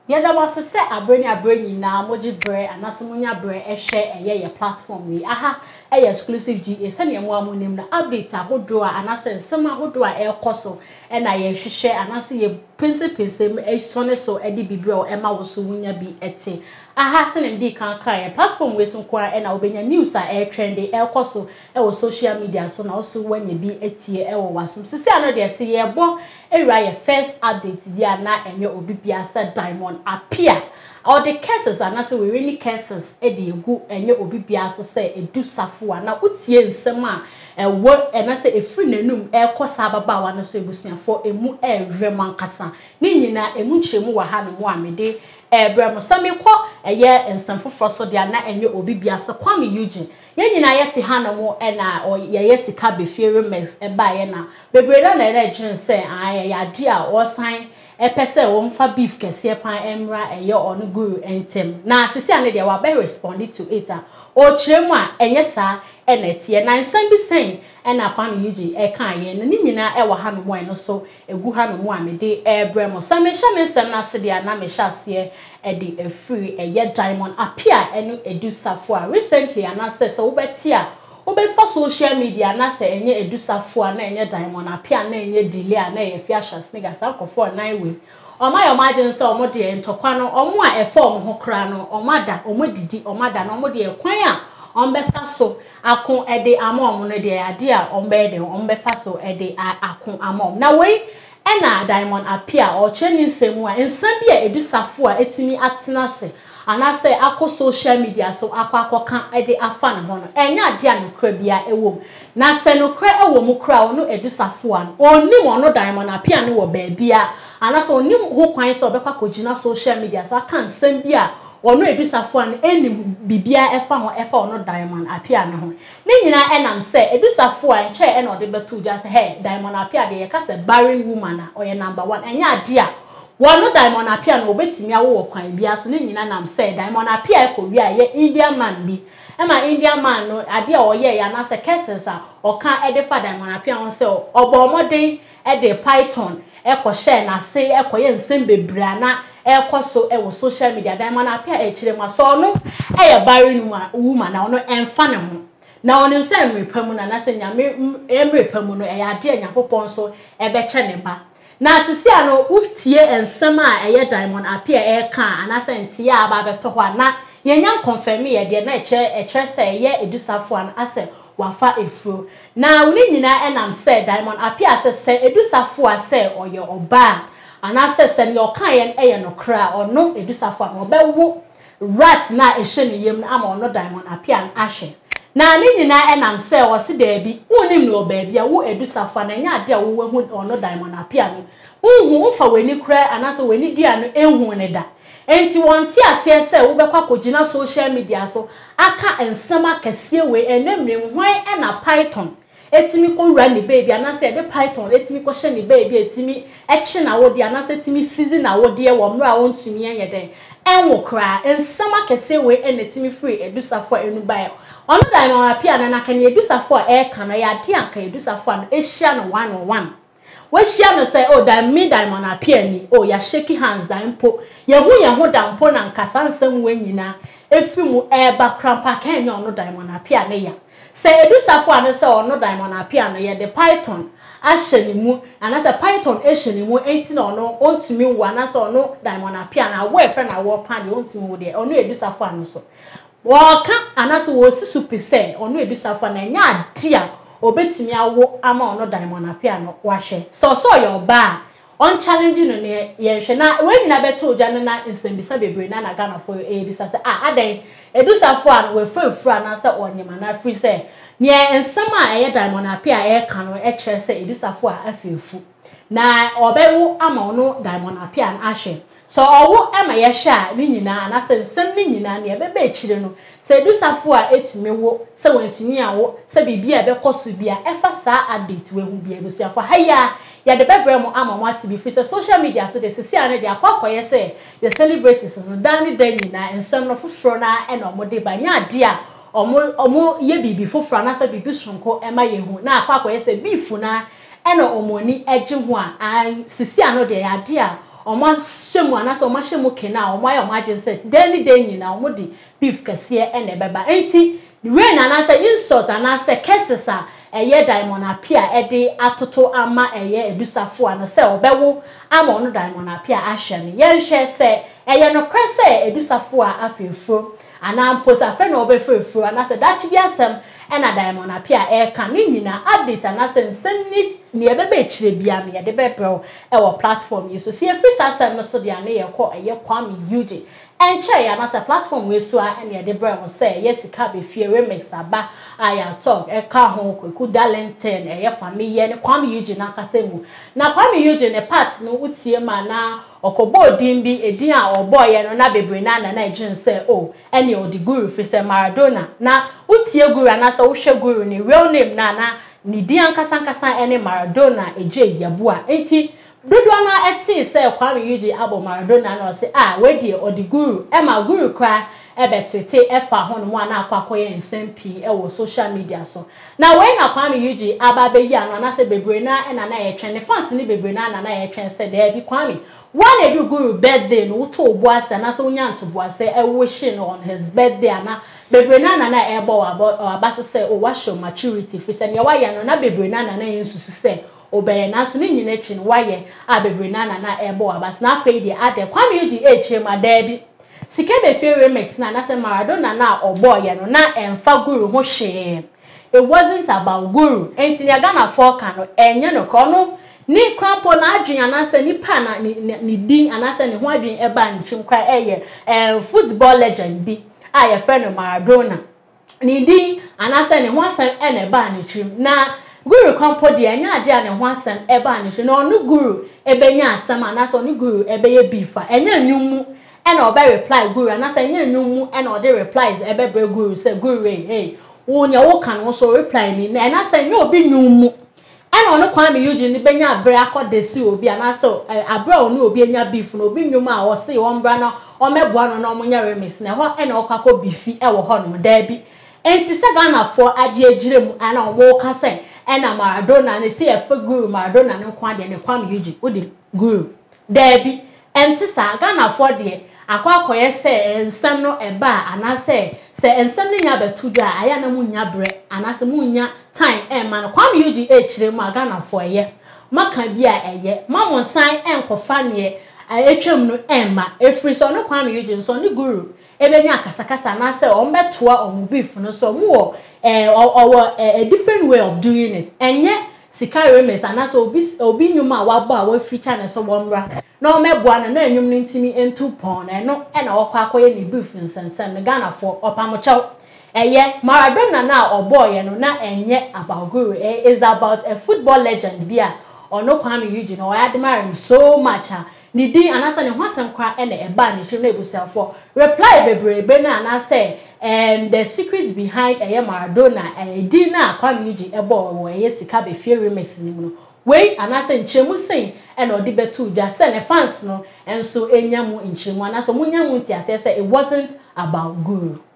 Yada was say abreni na moji bre anasumunya bre share eye platform we aha exclusive GA send ye mo amunim na update ahodo a anase nsema ahodo a ekoso e na ye hwehwe anase ye pense e sone so e di bibia o ema wo so wunya bi ete aha se nem di kan platform we so kwa e na obenya news a e trend e ekoso e wo social media so na also wanya bi etie e wo wasum sisi ano de se ye bo ewra ye first update dia na enye obi bia sa Diamond Appiah all the cases are not so we really cases e de egu enye obi bia so say edu Sarfowaa na utie nsem a wo e na say efri nanum e kosa baba wa no so ebusuafo emu e rema nkasa ni nyina emu nchemu wa ha no mu amede ebrem sami kwo eye nsem foforo so dia na enye obi bia so kwame Eugene ye nyina yete ha no mu e na ye sika befiere mess e ba ye na bebreda na ere gin say aye ya di a o sign epese wo mfa beef kese pan emra eye onu guru entem na sisi ane de wa be respond to it o chiremu a enye sa enetie na nsam bi sen na kwame Eugene e kan ye ni nyina e wa ha no mu eno so egu ha no mu amede ebrem sami hyemesem na se dia na me hyase e de efiri eye Diamond Appiah enu edu Sarfowaa recently anase se wo betia obefa social media na se enye edu Sarfowaa na enye Diamond Appiah na enye delay na ye fi ahas nigga sankofo nine way oma imagine say omo de ntokwa no omo a efa omo ho kra no omada omodidi omada na omo de kwan a ombefa so akon ede amom no de ade a ombefa so ede akon amom na we ena Diamond Appiah o cheni nsemu a nsam bia edu Sarfowaa etimi atenase anase akọ social media so akọ ede afa ne ho no enya ade a nokra bia ewom na se nokra ewom kra ono edu Sarfowaa onim ono Diamond Appiah ne wo baabia anase onim ho kwan se obekwa kogina social media so aka nsam bia ono edu Sarfowaa enim bibia efa ono Diamond Appiah ne ho ne nyina enam se edu Sarfowaa nche ena ode betu just hey Diamond Appiah de yeka se barren woman a oye number 1 enya ade a wano Diamond Appiah no obetimi awo kwan bia so ne nyina nam se Diamond Appiah ekowi a ye Indian man bi ema Indian man no ade a oye ya na se Cursεs a oka edefa Diamond Appiah on se obomoden ede python ekọ na se ekoye nsem bebra na ekoso ewo social media Diamond Appiah echirema so no eye barren woman na ono emfa ne ho na onim se mrepamu na se nyame emrepamu no eye ade anyakopon so ebeche ne ba na sisi ano uftie ensem a eye Diamond Appiah eka anase ntie aba beto ho na yenya confirm ye de na eche se eye edu Sarfowaa ase wafa efuro na woni nyina enam se Diamond Appiah se edu Sarfowaa se oye oba anase se ne okan ye eye nokra ono edu Sarfowaa no bewo rat na ehye ne yem ama ono Diamond Appiah ahye na ni nyina enam se wo se da bi wonim no baabia wo edu Sarfowaa na nya ade a wo hu ono Diamond Appiah no unhu ufa weni kra anase weni dua no enhu ne da enti wonti ase se wo bekwa kogina social media so aka ensema kese we enemrem hwan na python etimi ko wura ne baby anase de python etimi ko hye ne baby etimi echi na wodi anase etimi season na wodi e wo mra wontumi yeden enwo kra ensema kese we enetimi free edu Sarfowaa enu bai ono Diamond Appiah na kan edu Sarfowaa e kan ya de anka edu Sarfowaa no ehia no 1-on-1 we share no say oh that me Diamond Appiah ni oh ya shake hands da mpo ye ho da mpo na nkasa nsem wenyina efimu eba krampa kan ye ono Diamond Appiah ne ya say edu Sarfowaa no say ono Diamond Appiah no ye the python ahyenimu anase python ehyenimu enti na ono ontumi wo anase ono Diamond Appiah na wo efre na wo pan de ontumi wo de ono edu Sarfowaa no so waka anase wo sisu pese ono edu Sarfowaa na nya adia obetimi awo ama ono Diamond Appiah no wahwe so your ba on challenge no ne ye hwe na we nyina beto oja no na nsembisa bebre na Ghana for ebisa se adan edu Sarfowaa no we frefura na se onyema na free se ne ensem a eye Diamond Appiah e ka no e kire se edu Sarfowaa afefu na obewo ama ono Diamond Appiah no ahwe so owo ema ye hwe ni nyina na se nsem ni nyina ne bebe echire no se edu Sarfowaa etimewo se wantumi awo se bibia bekoso bia efa sa update we hu bia ebusuafo haya ya de bebrem ama mwati bi free se social media so de sisi ane de akwakoye se the celebrities no dani dani na ensem no foforo na ena omode banya ade a omo ye bibi foforo na se bibi sonko ema ye hu na akwakoye se beef na ena omoni eje hu a sisi ano de ade a oma shemu anase oma shemu kena oma ya oma dwen say daily day nyina omo di beef kese ene beba enti rain anase insult anase curses a eye Diamond Appiah ede atoto ama eye Edusafo ano se obewo ama ono Diamond Appiah ahye ne yen hwe se eye no krese Edusafo a afefro ana mposa fe no obefefro anase dachi bi asem ena Diamond Appiah eka ne nyina update anase nsenni ne ebebe chire bia me yede bebrew ewo platform yi so se free asem no so dia ne ye kọ eye Kwame UJ enche ya na se platform we so a ene yede brew say yesika be fie remix aba aya talk eka ho Kweku Darlington eye family ne Kwame UJ na kasemu na Kwame UJ ne part no utie ma na okobo din bi edin a oboye no na bebre na ejin say oh ene o di guru fi say Maradona na utie guru na so wo hwe guru ni real name na ni di ankasa ene Maradona eje yabua enti dodo na eti say Kwame UJ abo Maradona na say we die odi guru e ma guru kwa ebe twete efa ho no mu na akwakoye nsempi e wo social media so na we na Kwame UJ aba be yi ano na say bebre na e na ye twen ne fans ni bebre na ye twen say there bi Kwame one edu guru birthday no to obuase na so nya ntobuase e wishing on his birthday na bebre na ebo abaso say o wa show maturity fi say ne wa ye no na bebre na ye nsusu say obeye na so ni nyina chi no wa ye a bebre na ebo abaso na fe dey ade Kwame UJ eche ma da bi sike be fe remix na say Maradona na oboye no na emfa guru ho hwe it wasn't about guru enti ne Ghana for kan no enye no kono ni krampo na adwen anase ni pa na ni din anase ni ho adwen eba nchim kwa eye football legend bi aye friend Maradona ni din anase ni ho asem ene ba nchim na guru krampo de anya ade a ne ho asem eba nchim na onu guru ebenya asem anase onu guru ebeye bifa enya nyumu ena obe reply guru anase enya nyumu ena ode replies ebebre guru say guru hey wonya wo kan wo so reply ni na anase nya obi nyumu ana ono Kwame UJ ni benya abre akodesi obi anaso abre onu obi enya beef no obi nwuma a wo se wo mbra na o meboa no na omunya remix na ho ena okakọ beefi e wo ho no da bi enti se Ghana for age agire mu ana omo ka se ena Maradona ne se efa guru Maradona ne kwa de ne Kwame UJ odi guru da bi enti sa Ghana for de akwakoye se ensem no eba anase se ensem nya betudwa aya na munya bre anase munya time man Kwame UJ echire mu Ghana for ye maka bia eye mamon san enkofa ne etwam no emma efri so no Kwame UJ so ne guru ebenya akasakasa na se o mbetoa o beef no so mu a different way of doing it enye sika remix anase obi nyuma wabo a wa feature na so bomra na o meboa na enyum no ntimi entu pon na no e na okwa akoye ne beef nsensem ne Ghana for opamochaw eye Maradona na oboye no na enye about guru is about a football legend bia ono Kwame UJ no I admire him so much ni din anasa ne hwasem kwa ene eba ne hwem na ebusafo reply bebrebe na anasa the secret behind eye Maradona din na Kwame UJ ebo wo eye sika be fie remix ni mu no we anasa nchemu sen ene odi betu dwa se ne fans no enso enyamu nchemu anasa munyamu nti asese it wasn't about guru.